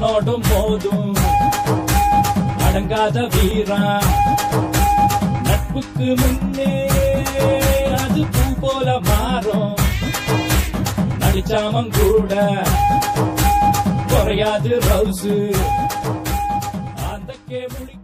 எவனோடும் போதும் அடங்காத வீரா நட்புக்கு முன்னே அது பூ போல மாறும் நடிச்சாமம் கூட குறையாது ரவுசு அந்த முடி